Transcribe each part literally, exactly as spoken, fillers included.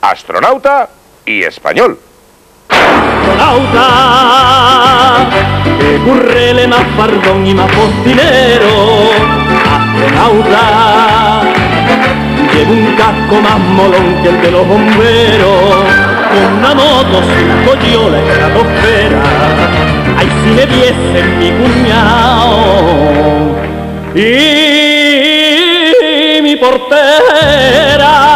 astronauta y español. Astronauta, que currele más fardón y más postinero. Astronauta, lleva un casco más molón que el de los bomberos. Con una moto cinco yo la estratosfera. Ay, si me viesen mi cuñado y mi portera.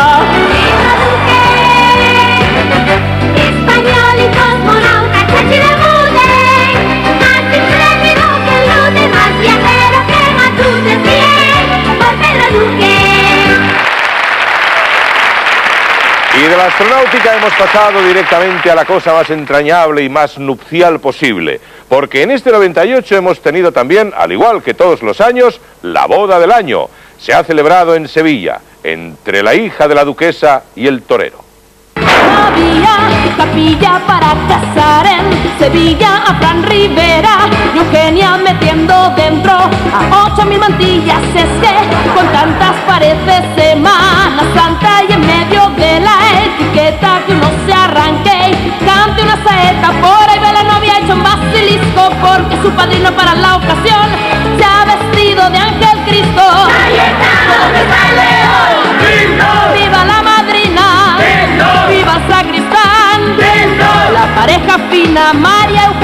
Y de la astronáutica hemos pasado directamente a la cosa más entrañable y más nupcial posible, porque en este noventa y ocho hemos tenido también, al igual que todos los años, la boda del año. Se ha celebrado en Sevilla, entre la hija de la duquesa y el torero. Había capilla para casar en Sevilla a Fran Rivera y Eugenia metiendo dentro a ocho mil mantillas. Es que con tantas parece Semana Santa y en medio de la etiqueta que uno se arranque y cante una saeta. Por ahí ve la novia hecho un basilisco porque su padrino para la ocasión se ha vestido de ángel Cristo. ¡Viva la madrina! ¡Viva el sacristán! La pareja fina, María Eugenia